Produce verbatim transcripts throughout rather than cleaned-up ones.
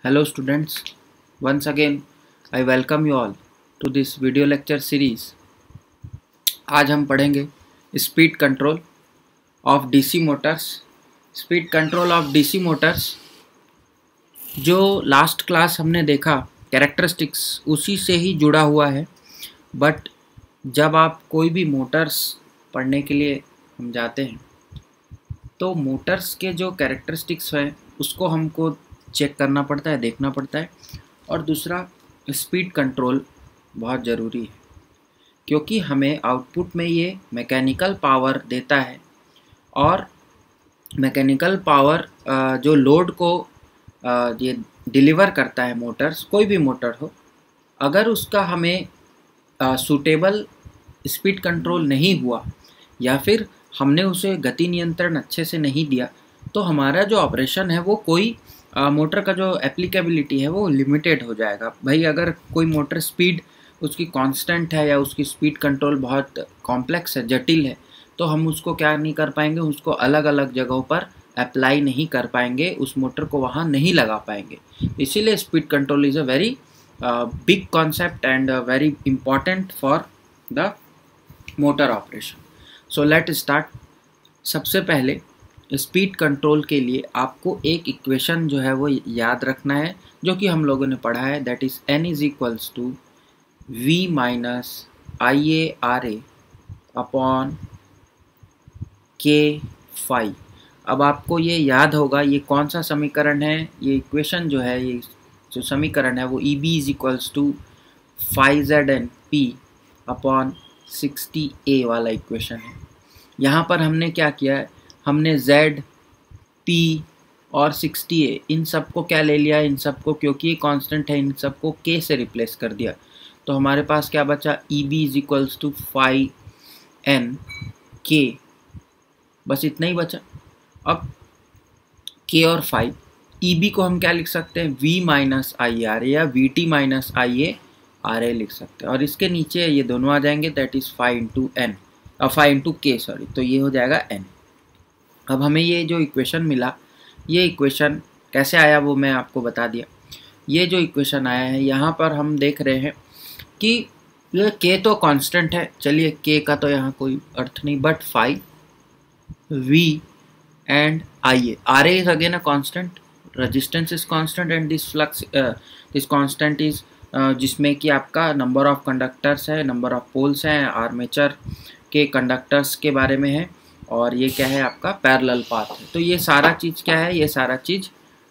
Hello students, once again I welcome you all to this video lecture series। आज हम पढ़ेंगे speed control of DC motors. Speed control of DC motors जो last class हमने देखा characteristics उसी से ही जुड़ा हुआ है, बट जब आप कोई भी मोटर्स पढ़ने के लिए हम जाते हैं तो मोटर्स के जो कैरेक्टरिस्टिक्स हैं उसको हमको चेक करना पड़ता है, देखना पड़ता है। और दूसरा स्पीड कंट्रोल बहुत ज़रूरी है क्योंकि हमें आउटपुट में ये मैकेनिकल पावर देता है और मैकेनिकल पावर जो लोड को ये डिलीवर करता है मोटर्स, कोई भी मोटर हो, अगर उसका हमें सूटेबल स्पीड कंट्रोल नहीं हुआ या फिर हमने उसे गति नियंत्रण अच्छे से नहीं दिया तो हमारा जो ऑपरेशन है वो कोई आ, मोटर का जो एप्लीकेबिलिटी है वो लिमिटेड हो जाएगा। भाई अगर कोई मोटर स्पीड उसकी कांस्टेंट है या उसकी स्पीड कंट्रोल बहुत कॉम्प्लेक्स है, जटिल है, तो हम उसको क्या नहीं कर पाएंगे, उसको अलग अलग जगहों पर अप्लाई नहीं कर पाएंगे, उस मोटर को वहाँ नहीं लगा पाएंगे। इसीलिए speed control is a very big concept and very important for the motor operation. So let start. सबसे पहले स्पीड कंट्रोल के लिए आपको एक इक्वेशन जो है वो याद रखना है जो कि हम लोगों ने पढ़ा है, that is N is equals to V minus I A R A upon K phi. अब आपको ये याद होगा ये कौन सा समीकरण है, ये इक्वेशन जो है, ये जो समीकरण है वो E B is equals to phi Z N P upon sixty A वाला इक्वेशन है। यहाँ पर हमने क्या किया है, हमने Z, P और सिक्सटी ए इन सब को क्या ले लिया, इन सब को, क्योंकि ये कांस्टेंट है, इन सब को K से रिप्लेस कर दिया। तो हमारे पास क्या बचा, E B is equals to phi N K, बस इतना ही बचा। अब K और फाई, ई बी को हम क्या लिख सकते हैं, V minus I R A या V T minus I A R A लिख सकते हैं, और इसके नीचे ये दोनों आ जाएंगे, that is phi into N, phi into K sorry, तो ये हो जाएगा n। अब हमें ये जो इक्वेशन मिला, ये इक्वेशन कैसे आया वो मैं आपको बता दिया। ये जो इक्वेशन आया है यहाँ पर हम देख रहे हैं कि ये k तो कांस्टेंट है, चलिए k का तो यहाँ कोई अर्थ नहीं, but phi v and I A, R A is again a constant, resistance is constant and this flux this constant is जिसमें कि आपका नंबर ऑफ कंडक्टर्स है, नंबर ऑफ पोल्स हैं, आर्मेचर के कंडक्टर्स के बारे में है, और ये क्या है आपका पैरेलल पाथ है। तो ये सारा चीज़ क्या है, ये सारा चीज़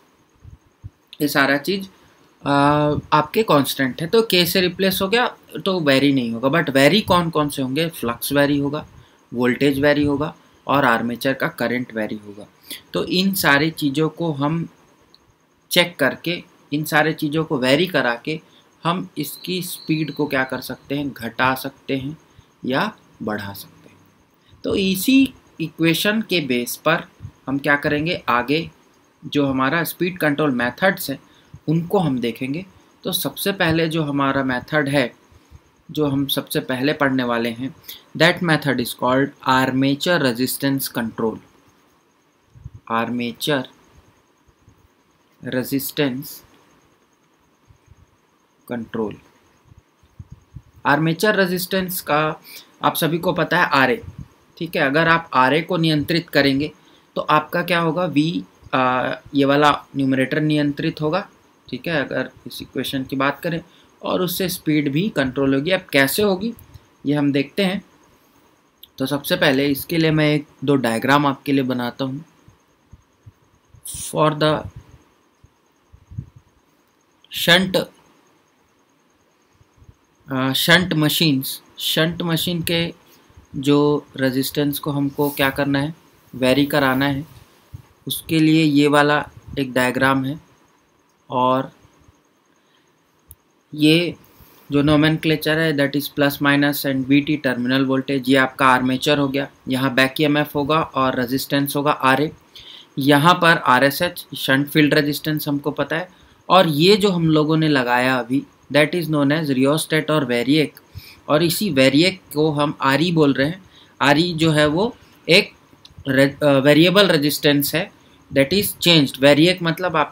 ये सारा चीज़ आपके कांस्टेंट है। तो के से रिप्लेस हो गया तो वेरी नहीं होगा, बट वेरी कौन कौन से होंगे, फ्लक्स वेरी होगा, वोल्टेज वेरी होगा और आर्मेचर का करंट वेरी होगा। तो इन सारी चीज़ों को हम चेक करके, इन सारे चीज़ों को वेरी करा के हम इसकी स्पीड को क्या कर सकते हैं, घटा सकते हैं या बढ़ा सकते हैं। तो इसी इक्वेशन के बेस पर हम क्या करेंगे, आगे जो हमारा स्पीड कंट्रोल मेथड्स हैं उनको हम देखेंगे। तो सबसे पहले जो हमारा मेथड है, जो हम सबसे पहले पढ़ने वाले हैं, that method is called armature resistance control. Armature resistance control. Armature resistance का आप सभी को पता है आर ए, ठीक है। अगर आप आर ए को नियंत्रित करेंगे तो आपका क्या होगा, वी आ, ये वाला न्यूमरेटर नियंत्रित होगा, ठीक है, अगर इस इक्वेशन की बात करें, और उससे स्पीड भी कंट्रोल होगी। अब कैसे होगी ये हम देखते हैं। तो सबसे पहले इसके लिए मैं एक दो डायग्राम आपके लिए बनाता हूँ। For the shunt shunt machines, shunt machine के जो रेजिस्टेंस को हमको क्या करना है, वेरी कराना है, उसके लिए ये वाला एक डायग्राम है। और ये जो नोमेनक्लेचर है that is plus minus and V T terminal voltage, ये आपका आर्मेचर हो गया, यहाँ बैक ई एम एफ होगा और रेजिस्टेंस होगा आर ए, यहाँ पर R S H shunt field resistance हमको पता है, और ये जो हम लोगों ने लगाया अभी that is known as rheostat और वेरिएक, और इसी वेरिएक को हम आर ई बोल रहे हैं। आर ई जो है वो एक वेरिएबल रेजिस्टेंस है, दैट इज़ चेंज्ड। वेरिएक मतलब आपका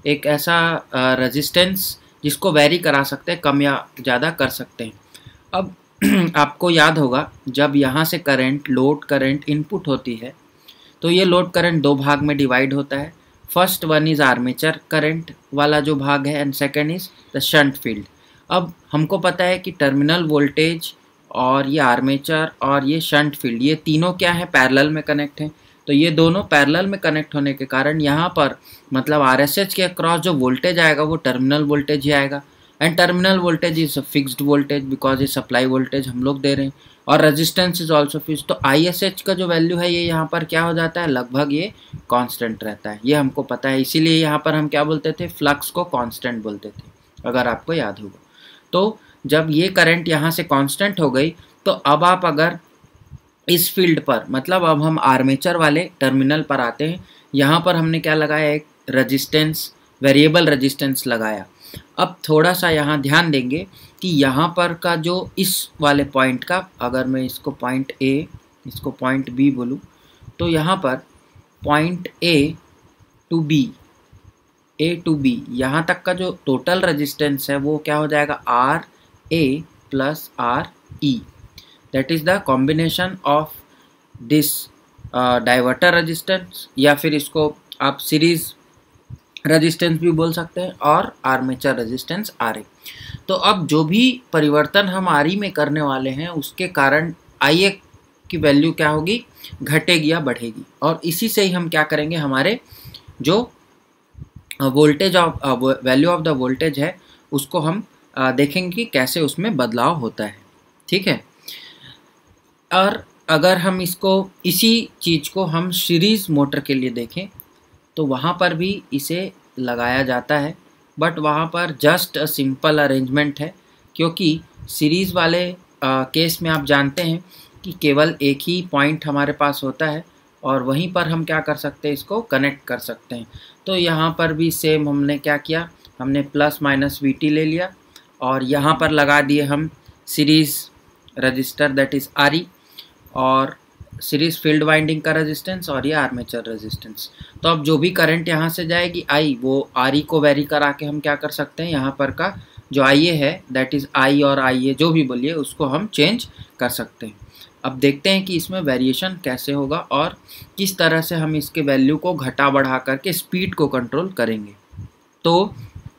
एक ऐसा रेजिस्टेंस जिसको वेरी करा सकते हैं, कम या ज़्यादा कर सकते हैं। अब आपको याद होगा जब यहाँ से करंट, लोड करंट इनपुट होती है तो ये लोड करंट दो भाग में डिवाइड होता है। First one is armature current वाला जो भाग है and second is the shunt field. अब हमको पता है कि टर्मिनल वोल्टेज और ये आर्मेचर और ये शंट फील्ड, ये तीनों क्या है, पैरेलल में कनेक्ट हैं। तो ये दोनों पैरेलल में कनेक्ट होने के कारण यहाँ पर मतलब आरएसएच के अक्रॉस जो वोल्टेज आएगा वो टर्मिनल वोल्टेज ही आएगा। And terminal voltage is a fixed voltage because ये सप्लाई वोल्टेज हम लोग दे रहे हैं, और रेजिस्टेंस इज ऑल्सो फिक्स्ड। तो आई एस एच का जो वैल्यू है ये यहाँ पर क्या हो जाता है, लगभग ये कांस्टेंट रहता है, ये हमको पता है। इसीलिए यहाँ पर हम क्या बोलते थे, फ्लक्स को कांस्टेंट बोलते थे, अगर आपको याद होगा। तो जब ये करंट यहाँ से कांस्टेंट हो गई तो अब आप अगर इस फील्ड पर, मतलब अब हम आर्मेचर वाले टर्मिनल पर आते हैं, यहाँ पर हमने क्या लगाया, एक रेजिस्टेंस, वेरिएबल रेजिस्टेंस लगाया। अब थोड़ा सा यहाँ ध्यान देंगे कि यहाँ पर का जो इस वाले पॉइंट का, अगर मैं इसको पॉइंट ए, इसको पॉइंट बी बोलूँ, तो यहाँ पर point A to B, A to B यहाँ तक का जो टोटल रेजिस्टेंस है वो क्या हो जाएगा, R A plus R E. That is the combination of this diverter resistance, या फिर इसको आप सीरीज रेजिस्टेंस भी बोल सकते हैं, और आर्मेचर रेजिस्टेंस आर ए। तो अब जो भी परिवर्तन हम आर ई में करने वाले हैं उसके कारण आई ए की वैल्यू क्या होगी, घटेगी या बढ़ेगी। और इसी से ही हम क्या करेंगे, हमारे जो voltage of value of the voltage है उसको हम uh, देखेंगे कि कैसे उसमें बदलाव होता है। ठीक है। और अगर हम इसको, इसी चीज़ को हम सीरीज़ मोटर के लिए देखें तो वहाँ पर भी इसे लगाया जाता है, बट वहाँ पर जस्ट अ सिंपल अरेंजमेंट है, क्योंकि सीरीज़ वाले आ, केस में आप जानते हैं कि केवल एक ही पॉइंट हमारे पास होता है और वहीं पर हम क्या कर सकते हैं, इसको कनेक्ट कर सकते हैं। तो यहाँ पर भी सेम हमने क्या किया, हमने प्लस माइनस वी टी ले लिया और यहाँ पर लगा दिए हम series resistor, that is R E, और सीरीज फील्ड वाइंडिंग का रेजिस्टेंस और ये आर्मेचर रेजिस्टेंस। तो अब जो भी करंट यहाँ से जाएगी आई, वो आर ई को वेरी करा के हम क्या कर सकते हैं, यहाँ पर का जो आई ए है दैट इज़ आई और आई ए जो भी बोलिए उसको हम चेंज कर सकते हैं। अब देखते हैं कि इसमें वेरिएशन कैसे होगा और किस तरह से हम इसके वैल्यू को घटा बढ़ा करके स्पीड को कंट्रोल करेंगे। तो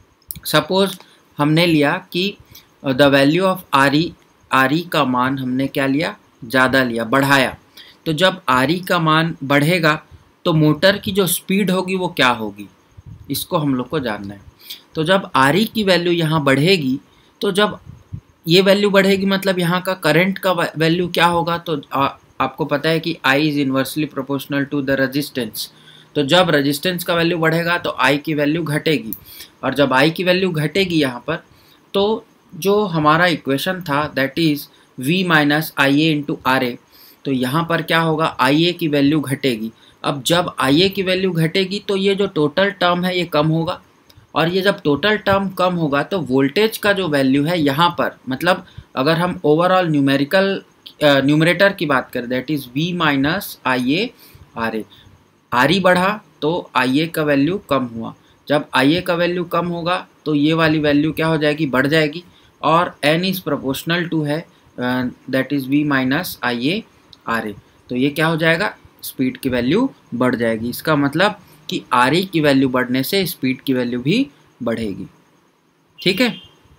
सपोज हमने लिया कि the value of R E, R E का मान हमने क्या लिया, ज़्यादा लिया, बढ़ाया। तो जब आर ई का मान बढ़ेगा तो मोटर की जो स्पीड होगी वो क्या होगी, इसको हम लोग को जानना है। तो जब आर ई की वैल्यू यहाँ बढ़ेगी, तो जब ये वैल्यू बढ़ेगी मतलब यहाँ का करंट का वैल्यू क्या होगा, तो आ, आपको पता है कि I is inversely proportional to the resistance. तो जब रेजिस्टेंस का वैल्यू बढ़ेगा तो I की वैल्यू घटेगी, और जब I की वैल्यू घटेगी यहाँ पर, तो जो हमारा इक्वेशन था that is V minus I A into R A, तो यहाँ पर क्या होगा, आई ए की वैल्यू घटेगी। अब जब आई ए की वैल्यू घटेगी तो ये जो टोटल टर्म है ये कम होगा, और ये जब टोटल टर्म कम होगा तो वोल्टेज का जो वैल्यू है यहाँ पर, मतलब अगर हम ओवरऑल न्यूमेरिकल न्यूमरेटर की बात करें that is V minus I A R A, R E बढ़ा तो आई ए का वैल्यू कम हुआ। जब आई ए का वैल्यू कम होगा तो ये वाली वैल्यू क्या हो जाएगी, बढ़ जाएगी, और n इज़ प्रोपोर्शनल टू है that is V minus I A R A. तो ये क्या हो जाएगा, स्पीड की वैल्यू बढ़ जाएगी। इसका मतलब कि आर ई की वैल्यू बढ़ने से स्पीड की वैल्यू भी बढ़ेगी। ठीक है।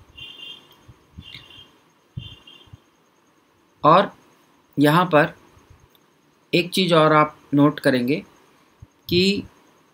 और यहाँ पर एक चीज़ और आप नोट करेंगे कि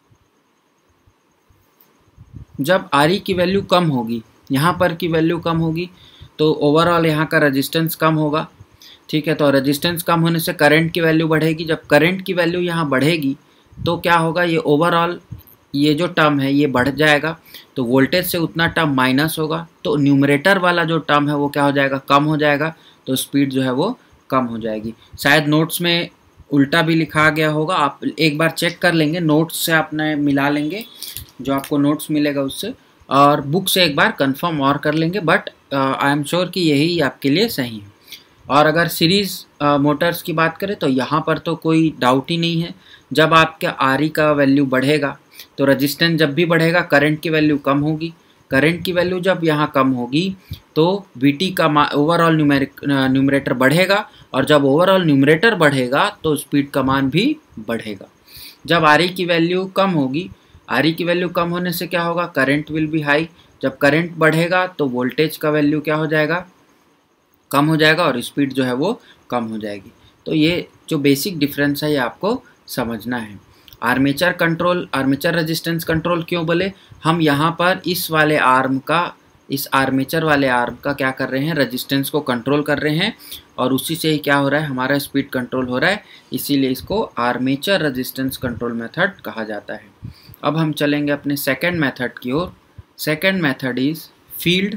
जब आर ई की वैल्यू कम होगी, यहाँ पर की वैल्यू कम होगी, तो ओवरऑल यहाँ का रेजिस्टेंस कम होगा। ठीक है। तो रेजिस्टेंस कम होने से करंट की वैल्यू बढ़ेगी। जब करंट की वैल्यू यहाँ बढ़ेगी तो क्या होगा, ये ओवरऑल ये जो टर्म है ये बढ़ जाएगा, तो वोल्टेज से उतना टर्म माइनस होगा, तो न्यूमरेटर वाला जो टर्म है वो क्या हो जाएगा, कम हो जाएगा, तो स्पीड जो है वो कम हो जाएगी। शायद नोट्स में उल्टा भी लिखा गया होगा, आप एक बार चेक कर लेंगे, नोट्स से आपने मिला लेंगे जो आपको नोट्स मिलेगा उससे, और बुक से एक बार कंफर्म और कर लेंगे, बट आई एम श्योर कि यही आपके लिए सही है। और अगर सीरीज़ मोटर्स की बात करें तो यहाँ पर तो कोई डाउट ही नहीं है, जब आपका आर ई का वैल्यू बढ़ेगा तो रेजिस्टेंस जब भी बढ़ेगा करंट की वैल्यू कम होगी, करंट की वैल्यू जब यहाँ कम होगी तो वी टी का ओवरऑल न्यूमेरिक न्यूमरेटर बढ़ेगा, और जब ओवरऑल न्यूमरेटर बढ़ेगा तो स्पीड का मान भी बढ़ेगा। जब आर ई की वैल्यू कम होगी, आर ई की वैल्यू कम होने से क्या होगा, करंट विल बी हाई, जब करंट बढ़ेगा तो वोल्टेज का वैल्यू क्या हो जाएगा, कम हो जाएगा, और स्पीड जो है वो कम हो जाएगी। तो ये जो बेसिक डिफरेंस है ये आपको समझना है। Armature control, armature resistance control क्यों बोले, हम यहाँ पर इस वाले आर्म का, इस आर्मेचर वाले आर्म का क्या कर रहे हैं, रेजिस्टेंस को कंट्रोल कर रहे हैं, और उसी से ही क्या हो रहा है, हमारा स्पीड कंट्रोल हो रहा है, इसीलिए इसको आर्मेचर रेजिस्टेंस कंट्रोल मेथड कहा जाता है। अब हम चलेंगे अपने सेकेंड मेथड की ओर। Second method is field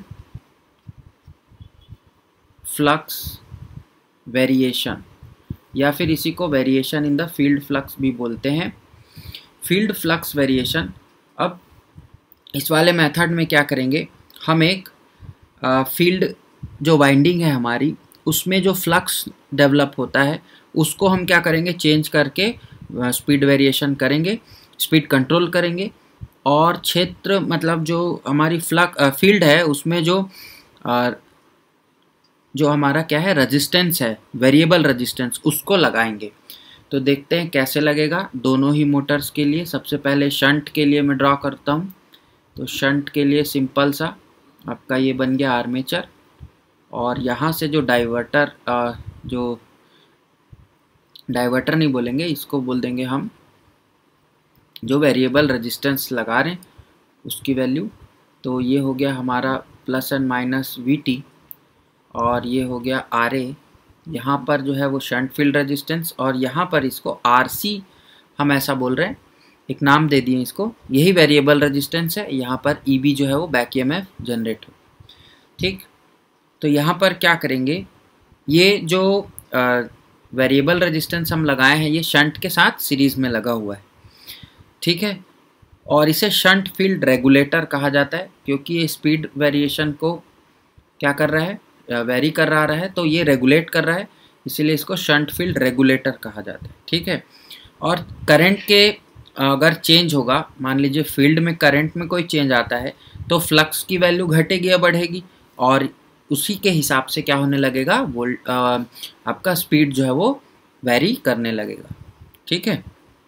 flux variation, या फिर इसी को variation in the field flux भी बोलते हैं। फील्ड फ्लक्स वेरिएशन, अब इस वाले मेथड में क्या करेंगे, हम एक फील्ड जो वाइंडिंग है हमारी, उसमें जो फ्लक्स डेवलप होता है उसको हम क्या करेंगे, चेंज करके स्पीड वेरिएशन करेंगे, स्पीड कंट्रोल करेंगे, और क्षेत्र मतलब जो हमारी फ्लक्स फील्ड है उसमें जो आ, जो हमारा क्या है रेजिस्टेंस है, वेरिएबल रेजिस्टेंस, उसको लगाएंगे। तो देखते हैं कैसे लगेगा दोनों ही मोटर्स के लिए। सबसे पहले शंट के लिए मैं ड्रॉ करता हूँ। तो शंट के लिए सिंपल सा आपका ये बन गया आर्मेचर, और यहाँ से जो डाइवर्टर, जो डाइवर्टर नहीं बोलेंगे, इसको बोल देंगे हम जो वेरिएबल रेजिस्टेंस लगा रहे हैं उसकी वैल्यू। तो ये हो गया हमारा plus and minus V T, और ये हो गया आर ए, यहाँ पर जो है वो शंट फील्ड रेजिस्टेंस, और यहाँ पर इसको आर सी हम ऐसा बोल रहे हैं, एक नाम दे दिए इसको, यही वेरिएबल रेजिस्टेंस है। यहाँ पर ई बी जो है वो back E M F generate हो। ठीक, तो यहाँ पर क्या करेंगे, ये जो वेरिएबल रेजिस्टेंस हम लगाए हैं ये शंट के साथ सीरीज़ में लगा हुआ है। ठीक है, और इसे शंट फील्ड रेगुलेटर कहा जाता है, क्योंकि ये स्पीड वेरिएशन को क्या कर रहा है, वेरी कर रहा है, तो ये रेगुलेट कर रहा है, इसीलिए इसको शंट फील्ड रेगुलेटर कहा जाता है। ठीक है, और करंट के अगर चेंज होगा, मान लीजिए फील्ड में करंट में कोई चेंज आता है तो फ्लक्स की वैल्यू घटेगी या बढ़ेगी, और उसी के हिसाब से क्या होने लगेगा, वोल्ट आपका स्पीड जो है वो वेरी करने लगेगा। ठीक है,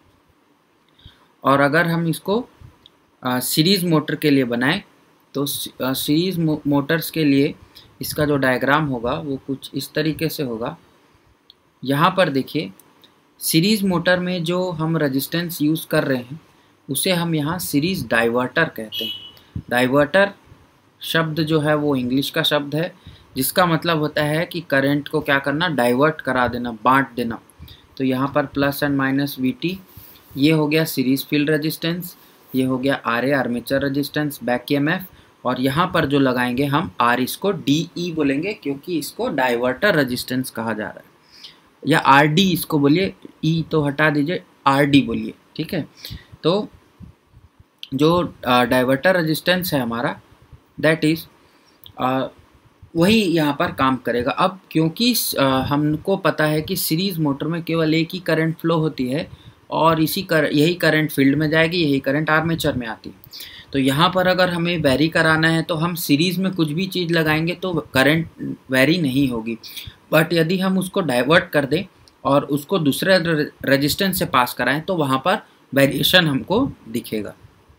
और अगर हम इसको सीरीज़ मोटर के लिए बनाएं तो सीरीज़ मो, मोटर्स के लिए इसका जो डायग्राम होगा वो कुछ इस तरीके से होगा। यहाँ पर देखिए, सीरीज़ मोटर में जो हम रेजिस्टेंस यूज़ कर रहे हैं उसे हम यहाँ सीरीज़ डाइवर्टर कहते हैं। डाइवर्टर शब्द जो है वो इंग्लिश का शब्द है, जिसका मतलब होता है कि करंट को क्या करना, डाइवर्ट करा देना, बांट देना। तो यहाँ पर plus and minus V T, ये हो गया सीरीज़ फील्ड रेजिस्टेंस, ये हो गया R A armature resistance, back E M F, और यहाँ पर जो लगाएंगे हम आर, इसको डी ई बोलेंगे क्योंकि इसको डाइवर्टर रेजिस्टेंस कहा जा रहा है, या आर डी इसको बोलिए, ई तो हटा दीजिए, आर डी बोलिए। ठीक है, तो जो डाइवर्टर रेजिस्टेंस है हमारा, दैट इज़ वही यहाँ पर काम करेगा। अब क्योंकि आ, हमको पता है कि सीरीज़ मोटर में केवल एक ही करंट फ्लो होती है, और इसी कर यही करंट फील्ड में जाएगी, यही करंट आर्मेचर में आती है। तो यहाँ पर अगर हमें वेरी कराना है तो हम सीरीज़ में कुछ भी चीज़ लगाएंगे तो करंट वेरी नहीं होगी, बट यदि हम उसको डाइवर्ट कर दें और उसको दूसरे रेजिस्टेंस से पास कराएं तो वहाँ पर वेरिएशन हमको दिखेगा।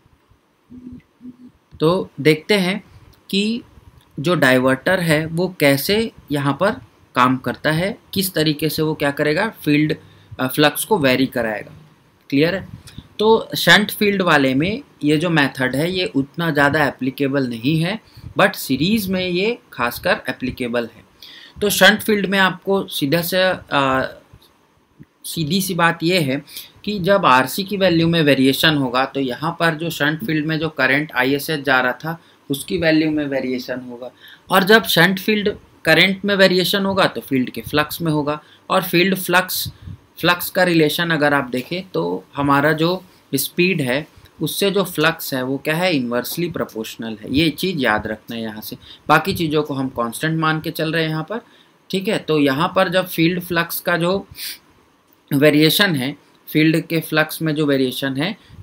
तो देखते हैं कि जो डाइवर्टर है वो कैसे यहाँ पर काम करता है, किस तरीके से वो क्या करेगा, फील्ड फ्लक्स को वेरी कराएगा। क्लियर है? तो शंट फील्ड वाले में ये जो मेथड है ये उतना ज़्यादा एप्लीकेबल नहीं है, बट सीरीज़ में ये खासकर एप्लीकेबल है। तो शंट फील्ड में आपको सीधा से आ, सीधी सी बात ये है कि जब आरसी की वैल्यू में वेरिएशन होगा तो यहाँ पर जो शंट फील्ड में जो करंट आईएसएच जा रहा था उसकी वैल्यू में वेरिएशन होगा, और जब शंट फील्ड करंट में वेरिएशन होगा तो फील्ड के फ्लक्स में होगा। और फील्ड फ्लक्स फ्लक्स का रिलेशन अगर आप देखें तो हमारा जो स्पीड है उससे जो फ्लक्स है वो क्या है, इन्वर्सली प्रोपोर्शनल है। ये चीज़ याद रखना है यहाँ से, बाकी चीज़ों को हम कांस्टेंट मान के चल रहे हैं यहाँ पर। ठीक है, तो यहाँ पर जब फील्ड फ्लक्स का जो वेरिएशन है, फील्ड के फ्लक्स में जो वेरिएशन है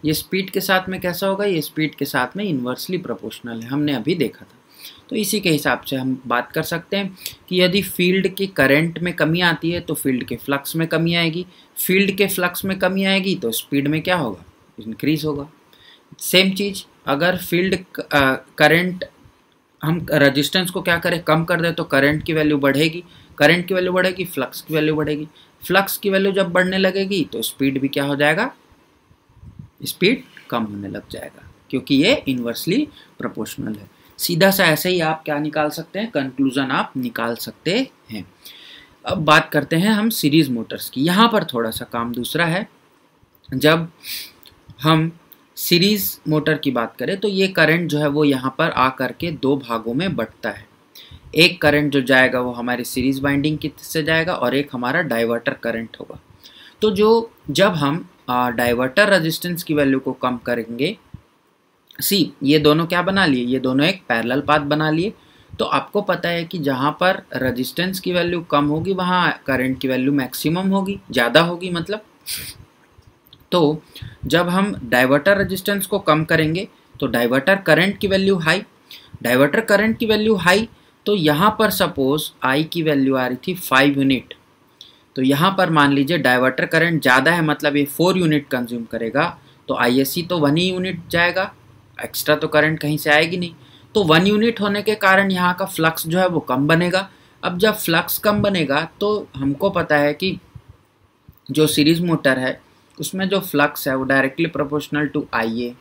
ये स्पीड के साथ में कैसा होगा, ये स्पीड के साथ में इन्वर्सली प्रोपोर्शनल है, हमने अभी देखा था। तो इसी के हिसाब से हम बात कर सकते हैं कि यदि फील्ड की करंट में कमी आती है तो फील्ड के फ्लक्स में कमी आएगी, फील्ड के फ्लक्स में कमी आएगी तो स्पीड में क्या होगा, इंक्रीज होगा। सेम चीज़ अगर फील्ड करंट हम रेजिस्टेंस को क्या करें, कम कर दें तो करंट की वैल्यू बढ़ेगी, करंट की वैल्यू बढ़ेगी, फ्लक्स की वैल्यू बढ़ेगी, फ्लक्स की वैल्यू जब बढ़ने लगेगी तो स्पीड भी क्या हो जाएगा, स्पीड कम होने लग जाएगा, क्योंकि ये इन्वर्सली प्रोपोर्शनल है। सीधा सा ऐसे ही आप क्या निकाल सकते हैं, कंक्लूजन आप निकाल सकते हैं। अब बात करते हैं हम सीरीज मोटर्स की। यहाँ पर थोड़ा सा काम दूसरा है। जब हम सीरीज मोटर की बात करें तो ये करंट जो है वो यहाँ पर आ करके दो भागों में बंटता है। एक करंट जो जाएगा वो हमारी सीरीज वाइंडिंग की से जाएगा और एक हमारा डाइवर्टर करंट होगा। तो जो जब हम डाइवर्टर रेजिस्टेंस की वैल्यू को कम करेंगे, सी ये दोनों क्या बना लिए, ये दोनों एक पैरेलल पाथ बना लिए। तो आपको पता है कि जहाँ पर रेजिस्टेंस की वैल्यू कम होगी वहाँ करंट की वैल्यू मैक्सिमम होगी, ज़्यादा होगी मतलब। तो जब हम डाइवर्टर रेजिस्टेंस को कम करेंगे तो डाइवर्टर करंट की वैल्यू हाई, डाइवर्टर करंट की वैल्यू हाई, तो यहाँ पर सपोज आई की वैल्यू आ रही थी फाइव यूनिट, तो यहाँ पर मान लीजिए डाइवर्टर करंट ज़्यादा है, मतलब ये फोर यूनिट कंज्यूम करेगा, तो आई एस सी तो वन ही यूनिट जाएगा, एक्स्ट्रा तो करंट कहीं से आएगी नहीं। तो वन यूनिट होने के कारण यहाँ का फ्लक्स जो है वो कम बनेगा। अब जब फ्लक्स कम बनेगा तो हमको पता है कि जो सीरीज मोटर है उसमें जो फ्लक्स है वो directly proportional to I a,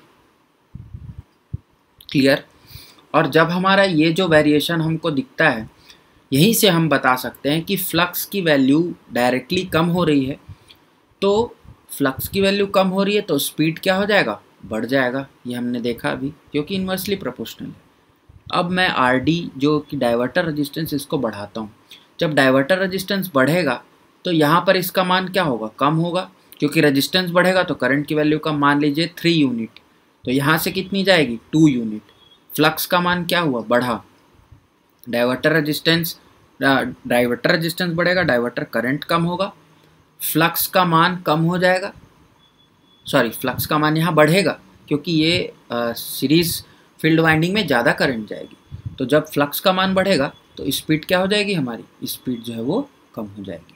clear. और जब हमारा ये जो वेरिएशन हमको दिखता है, यहीं से हम बता सकते हैं कि फ्लक्स की वैल्यू डायरेक्टली कम हो रही है। तो फ्लक्स की वैल्यू कम हो रही है तो स्पीड क्या हो जाएगा, बढ़ जाएगा। ये हमने देखा अभी, क्योंकि इन्वर्सली प्रोपोर्शनल है। अब मैं आर डी जो कि डाइवर्टर रेजिस्टेंस, इसको बढ़ाता हूँ। जब डाइवर्टर रेजिस्टेंस बढ़ेगा तो यहाँ पर इसका मान क्या होगा, कम होगा, क्योंकि रेजिस्टेंस बढ़ेगा तो करंट की वैल्यू का मान लीजिए थ्री यूनिट, तो यहाँ से कितनी जाएगी, टू यूनिट। फ्लक्स का मान क्या हुआ, बढ़ा। डाइवर्टर रेजिस्टेंस डाइवर्टर रेजिस्टेंस बढ़ेगा, डाइवर्टर करंट कम होगा, फ्लक्स का मान कम हो जाएगा, सॉरी फ्लक्स का मान यहाँ बढ़ेगा क्योंकि ये सीरीज फील्ड वाइंडिंग में ज़्यादा करंट जाएगी। तो जब फ्लक्स का मान बढ़ेगा तो स्पीड क्या हो जाएगी, हमारी स्पीड जो है वो कम हो जाएगी,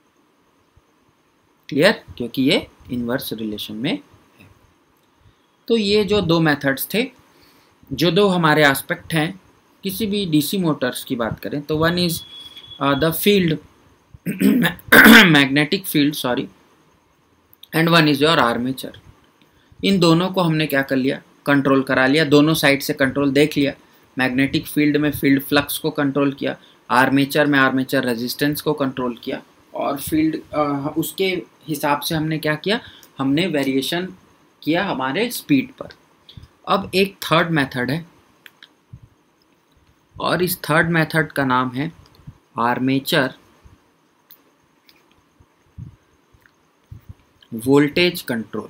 क्लियर, क्योंकि ये इन्वर्स रिलेशन में है। तो ये जो दो मेथड्स थे, जो दो हमारे एस्पेक्ट हैं किसी भी डीसी मोटर्स की बात करें, तो one is the field magnetic field sorry and one is your armature. इन दोनों को हमने क्या कर लिया, कंट्रोल करा लिया, दोनों साइड से कंट्रोल देख लिया। मैग्नेटिक फील्ड में फील्ड फ्लक्स को कंट्रोल किया, आर्मेचर में आर्मेचर रेजिस्टेंस को कंट्रोल किया, और फील्ड उसके हिसाब से हमने क्या किया, हमने वेरिएशन किया हमारे स्पीड पर। अब एक थर्ड मेथड है और इस थर्ड मेथड का नाम है आर्मेचर वोल्टेज कंट्रोल।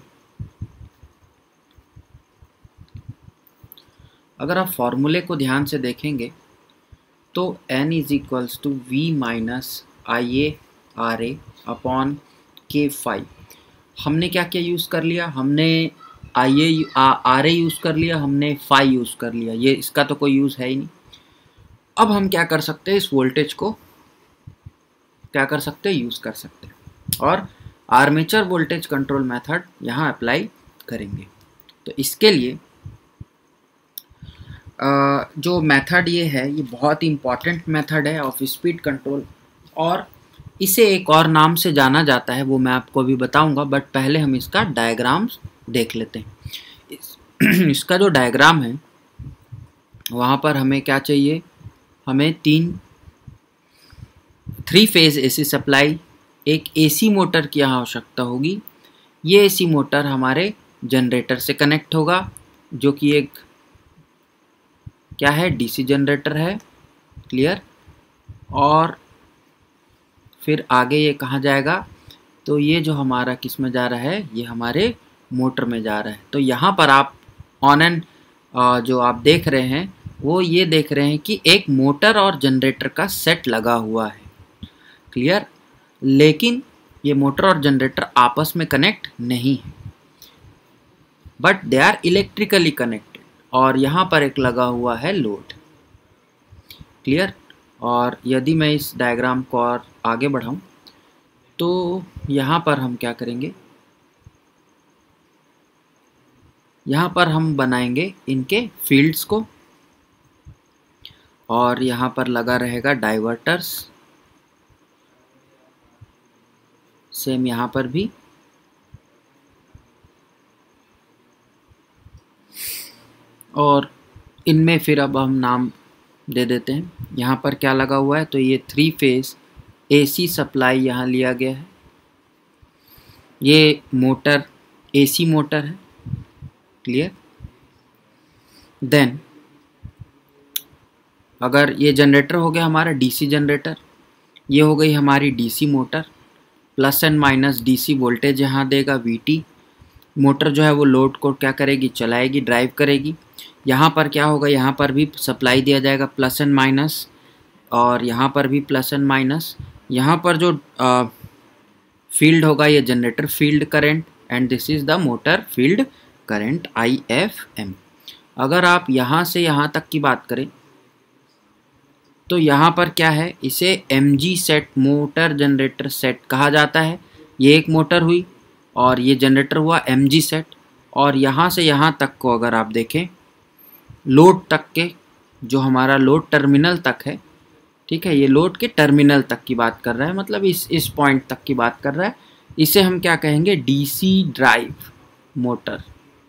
अगर आप फॉर्मूले को ध्यान से देखेंगे तो N is equals to V minus I A R A upon K five. हमने क्या क्या यूज़ कर लिया, हमने आई ए आर ए यूज़ कर लिया, हमने फाइव यूज़ कर लिया, ये इसका तो कोई यूज़ है ही नहीं। अब हम क्या कर सकते हैं, इस वोल्टेज को क्या कर सकते हैं, यूज़ कर सकते हैं और आर्मेचर वोल्टेज कंट्रोल मेथड यहाँ अप्लाई करेंगे। तो इसके लिए जो मेथड ये है, ये बहुत ही इम्पॉर्टेंट मेथड है ऑफ स्पीड कंट्रोल, और इसे एक और नाम से जाना जाता है, वो मैं आपको अभी बताऊंगा, बट पहले हम इसका डायग्राम्स देख लेते हैं। इस, इसका जो डायग्राम है वहाँ पर हमें क्या चाहिए, हमें तीन थ्री फेज एसी सप्लाई, एक एसी मोटर की यहाँ आवश्यकता होगी। ये एसी मोटर हमारे जनरेटर से कनेक्ट होगा, जो कि एक क्या है, डीसी जनरेटर है, क्लियर। और फिर आगे ये कहाँ जाएगा, तो ये जो हमारा किस में जा रहा है, ये हमारे मोटर में जा रहा है। तो यहाँ पर आप ऑन एंड जो आप देख रहे हैं वो ये देख रहे हैं कि एक मोटर और जनरेटर का सेट लगा हुआ है, क्लियर। लेकिन ये मोटर और जनरेटर आपस में कनेक्ट नहीं है। But they are electrically connected, और यहाँ पर एक लगा हुआ है लोड। क्लियर? और यदि मैं इस डायग्राम को और आगे बढ़ाऊँ तो यहाँ पर हम क्या करेंगे, यहाँ पर हम बनाएंगे इनके फील्ड्स को, और यहाँ पर लगा रहेगा डाइवर्टर्स, सेम यहाँ पर भी, और इनमें फिर अब हम नाम दे देते हैं। यहाँ पर क्या लगा हुआ है, तो ये थ्री फेज एसी सप्लाई यहाँ लिया गया है। ये मोटर एसी मोटर है। क्लियर? देन अगर ये जनरेटर हो गया हमारा डीसी जनरेटर, ये हो गई हमारी DC motor, plus and minus DC voltage यहाँ देगा वीटी। मोटर जो है वो लोड को क्या करेगी, चलाएगी, ड्राइव करेगी। यहाँ पर क्या होगा, यहाँ पर भी सप्लाई दिया जाएगा प्लस एंड माइनस, और यहाँ पर भी प्लस एंड माइनस। यहाँ पर जो आ, फील्ड होगा ये generator field current, and this is the motor field current I F M. अगर आप यहाँ से यहाँ तक की बात करें तो यहाँ पर क्या है, इसे M G set, motor generator set कहा जाता है। ये एक मोटर हुई और ये जनरेटर हुआ एम जी सेट, और यहाँ से यहाँ तक को अगर आप देखें, लोड तक के, जो हमारा लोड टर्मिनल तक है, ठीक है, ये लोड के टर्मिनल तक की बात कर रहा है, मतलब इस इस पॉइंट तक की बात कर रहा है। इसे हम क्या कहेंगे, डीसी ड्राइव मोटर।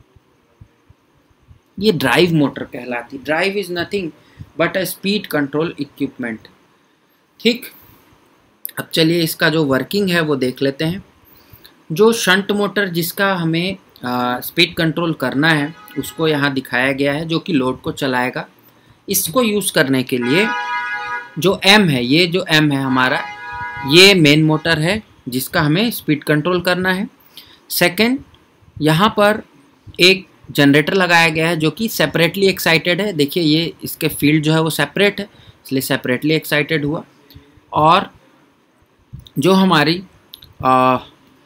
ये ड्राइव मोटर कहलाती। Drive is nothing but a speed control equipment. ठीक, अब चलिए इसका जो वर्किंग है वो देख लेते हैं। जो शंट मोटर जिसका हमें स्पीड कंट्रोल करना है उसको यहाँ दिखाया गया है, जो कि लोड को चलाएगा। इसको यूज़ करने के लिए जो एम है, ये जो एम है हमारा, ये मेन मोटर है जिसका हमें स्पीड कंट्रोल करना है। सेकंड, यहाँ पर एक जनरेटर लगाया गया है जो कि सेपरेटली एक्साइटेड है। देखिए ये इसके फील्ड जो है वो सेपरेट है, इसलिए सेपरेटली एक्साइटेड हुआ। और जो हमारी आ,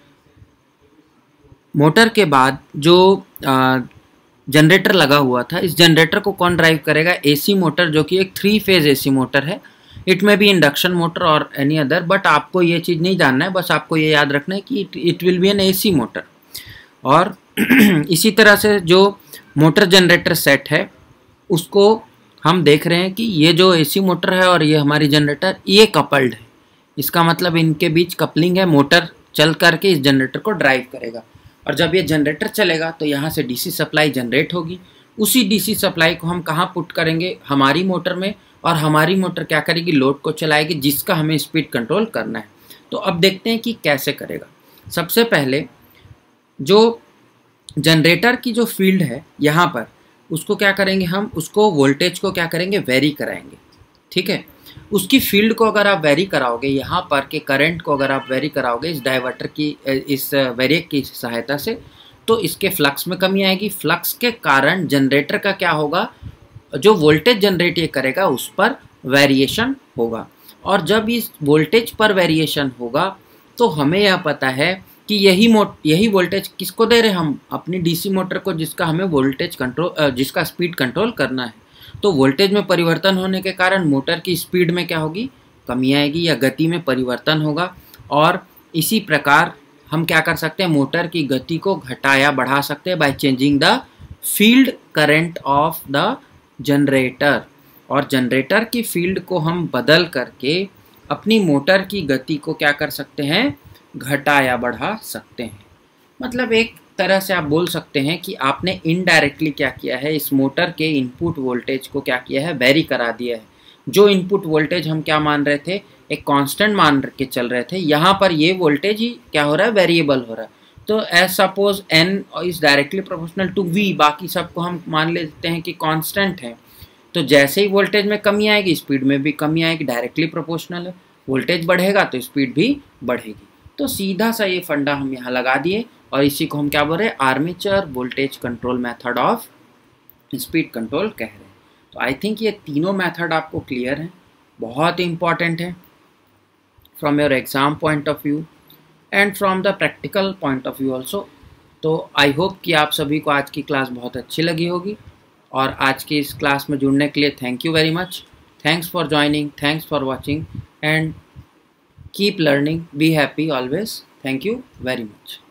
मोटर के बाद जो आ, जनरेटर लगा हुआ था, इस जनरेटर को कौन ड्राइव करेगा, एसी मोटर, जो कि एक थ्री फेज एसी मोटर है। इट में भी इंडक्शन मोटर और एनी अदर, बट आपको ये चीज़ नहीं जानना है, बस आपको ये याद रखना है कि it will be an AC motor. और इसी तरह से जो मोटर जनरेटर सेट है उसको हम देख रहे हैं कि ये जो एसी मोटर है और ये हमारी जनरेटर, ये कपल्ड है। इसका मतलब इनके बीच कपलिंग है, मोटर चल करके इस जनरेटर को ड्राइव करेगा। और जब ये जनरेटर चलेगा तो यहाँ से डीसी सप्लाई जनरेट होगी। उसी डीसी सप्लाई को हम कहाँ पुट करेंगे, हमारी मोटर में, और हमारी मोटर क्या करेगी, लोड को चलाएगी, जिसका हमें स्पीड कंट्रोल करना है। तो अब देखते हैं कि कैसे करेगा। सबसे पहले जो जनरेटर की जो फील्ड है यहाँ पर, उसको क्या करेंगे हम, उसको वोल्टेज को क्या करेंगे, वेरी कराएंगे। ठीक है, उसकी फील्ड को अगर आप वेरी कराओगे, यहाँ पर के करंट को अगर आप वेरी कराओगे इस डाइवर्टर की, इस वेरिएक की सहायता से, तो इसके फ्लक्स में कमी आएगी। फ्लक्स के कारण जनरेटर का क्या होगा, जो वोल्टेज जनरेट ये करेगा उस पर वेरिएशन होगा। और जब इस वोल्टेज पर वेरिएशन होगा तो हमें यह पता है कि यही मोट यही वोल्टेज किसको दे रहे हैं हम, अपनी डीसी मोटर को, जिसका हमें वोल्टेज कंट्रोल, जिसका स्पीड कंट्रोल करना है। तो वोल्टेज में परिवर्तन होने के कारण मोटर की स्पीड में क्या होगी, कमी आएगी, या गति में परिवर्तन होगा। और इसी प्रकार हम क्या कर सकते हैं, मोटर की गति को घटा या बढ़ा सकते हैं by changing the field current of the generator. और जनरेटर की फील्ड को हम बदल करके अपनी मोटर की गति को क्या कर सकते हैं, घटा या बढ़ा सकते हैं। मतलब एक तरह से आप बोल सकते हैं कि आपने इनडायरेक्टली क्या किया है, इस मोटर के इनपुट वोल्टेज को क्या किया है, वेरी करा दिया है। जो इनपुट वोल्टेज हम क्या मान रहे थे, एक कांस्टेंट मान के चल रहे थे, यहाँ पर ये वोल्टेज ही क्या हो रहा है, वेरिएबल हो रहा है। तो as suppose N is directly proportional to V, बाकी सबको हम मान लेते हैं कि कांस्टेंट है। तो जैसे ही वोल्टेज में कमी आएगी स्पीड में भी कमी आएगी, डायरेक्टली प्रोपोर्शनल है। वोल्टेज बढ़ेगा तो स्पीड भी बढ़ेगी। तो सीधा सा ये फंडा हम यहाँ लगा दिए, और इसी को हम क्या बोल रहे हैं, armature voltage control method of speed control कह रहे हैं। तो आई थिंक ये तीनों मेथड आपको क्लियर हैं, बहुत इंपॉर्टेंट है from your exam point of view and from the practical point of view also. तो आई होप कि आप सभी को आज की क्लास बहुत अच्छी लगी होगी, और आज की इस क्लास में जुड़ने के लिए thank you very much. Thanks for joining, thanks for watching, and keep learning, be happy always. Thank you very much.